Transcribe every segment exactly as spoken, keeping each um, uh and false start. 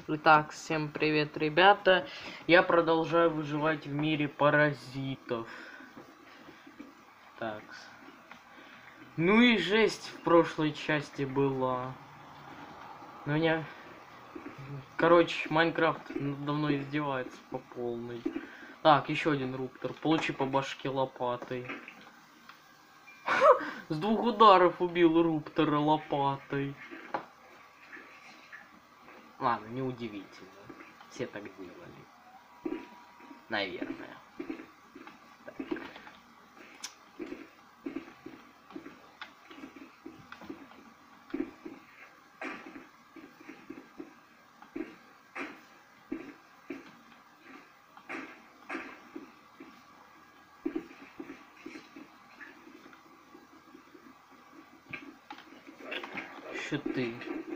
Итак, всем привет, ребята. Я продолжаю выживать в мире паразитов. Так. Ну и жесть в прошлой части была. Ну меня... Короче, Майнкрафт давно издевается по полной. Так, еще один руптор. Получи по башке лопатой. С двух ударов убил руптора лопатой. Ладно, неудивительно. Все так делали. Наверное. Так. Щиты.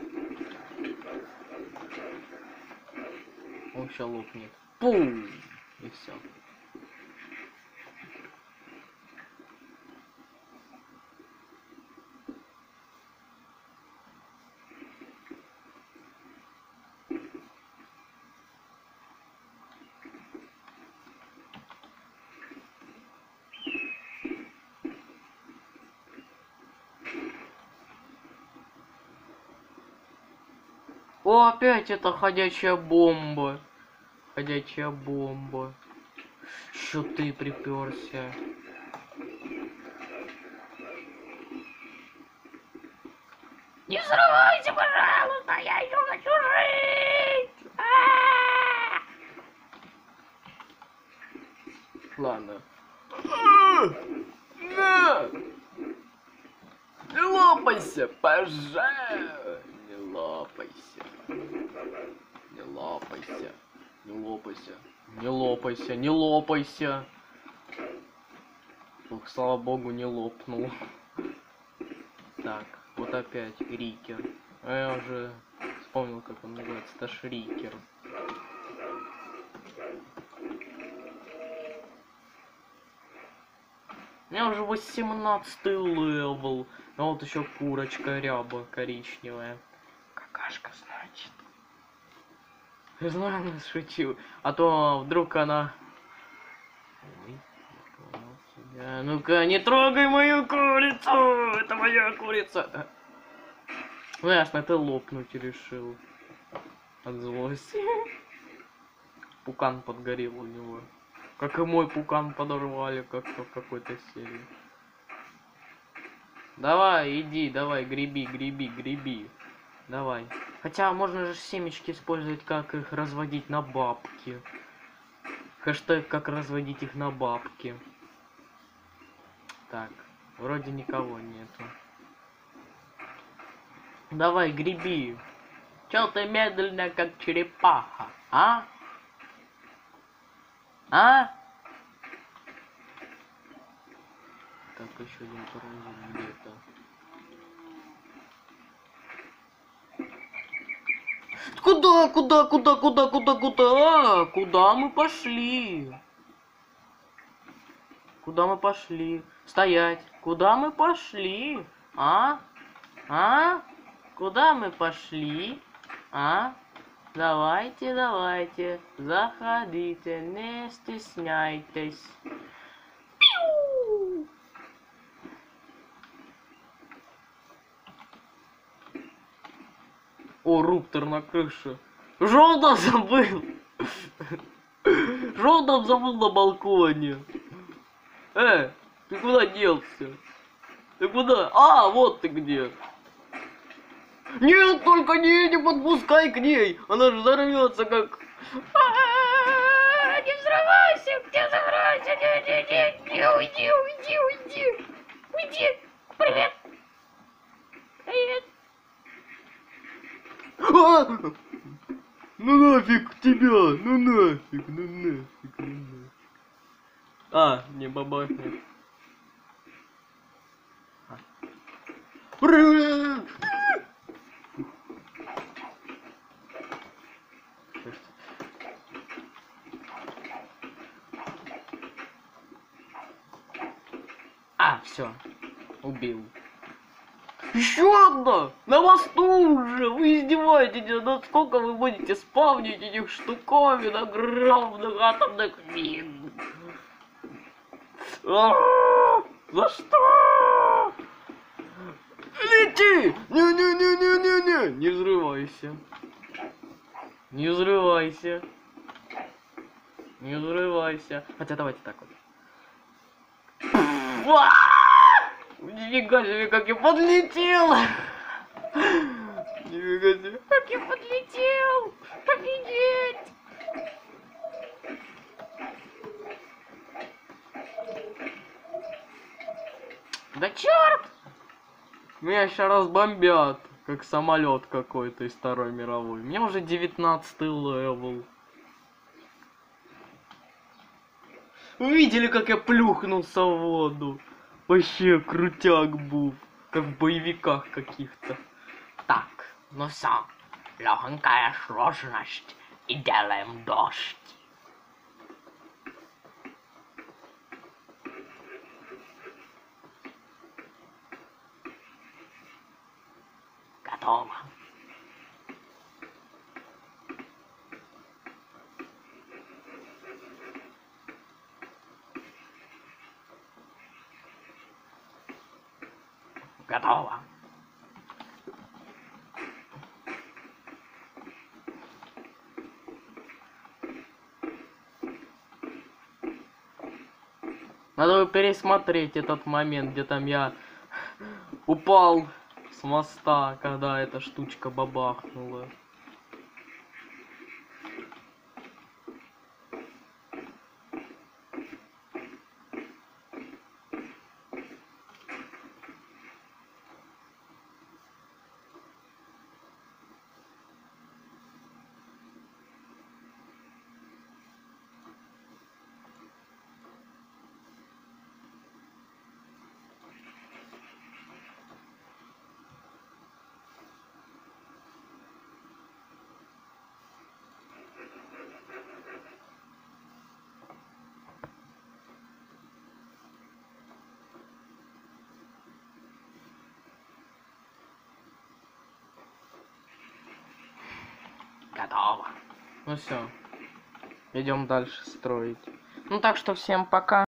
Он сейчас лопнет. Пум! И все. О, опять это ходячая бомба. Ходячая бомба. Что ты приперся? Не взрывайся, пожалуйста, я еще хочу жить. А-а-а! Ладно. Не лопайся, пожалуйста. Не лопайся. Не лопайся. Не лопайся. Не лопайся. Не лопайся. Ух, слава богу, не лопнул. Так, вот опять Рикер. А я уже вспомнил, как он называется. Это ж Рикер. У меня уже восемнадцатый левел. А вот еще курочка ряба коричневая. Какашка, значит. Я знаю, она шутил. А то вдруг она... Ну-ка, не трогай мою курицу! Это моя курица! Ну ясно, ты лопнуть решил. От злости. Пукан подгорел у него. Как и мой пукан подорвали как-то в какой-то серии. Давай, иди, давай, греби, греби, греби. Давай. Хотя можно же семечки использовать, как их разводить на бабки. Хэштег, как разводить их на бабки. Так, вроде никого нету. Давай, греби. Чё ты медленно, как черепаха, а? А? Так, еще один паразит где-то. Куда, куда, куда, куда, куда, куда? А, куда мы пошли? Куда мы пошли? Стоять. Куда мы пошли? А? А? Куда мы пошли? А? Давайте, давайте. Заходите, не стесняйтесь. Пиу! О, руптор на крыше. Желтов забыл. Желтов забыл на балконе. Э, ты куда делся? Ты куда? А, вот ты где. Нет, только не, не подпускай к ней. Она же взорвется как... Не взрывайся, где взрывайся. Уйди, уйди, уйди, уйди. Уйди. Привет. Привет. А! Ну нафиг тебя, ну нафиг, ну нафиг, ну нафиг. А, не бабахнет. А. А, все, убил. Еще одна! На мосту уже! Вы издеваетесь, насколько вы будете спавнить этих штуковин огромных атомных мин? А-а-а! За что? Лети! Не-не-не-не-не-не! Не взрывайся. Не взрывайся. Не взрывайся. Хотя давайте так вот. Нифига себе, как я подлетел! Нифига себе, как я подлетел! Офигеть! Да черт! Меня сейчас разбомбят, как самолет какой-то из Второй мировой. У меня уже девятнадцатый левел. Вы видели, как я плюхнулся в воду? Вообще крутяк был, как в боевиках каких-то. Так, ну все, легенькая сложность и делаем дождь. Готово. Готово. Надо пересмотреть этот момент, где там я упал с моста, когда эта штучка бабахнула. Готово. Ну все, идем дальше строить. Ну так что всем пока.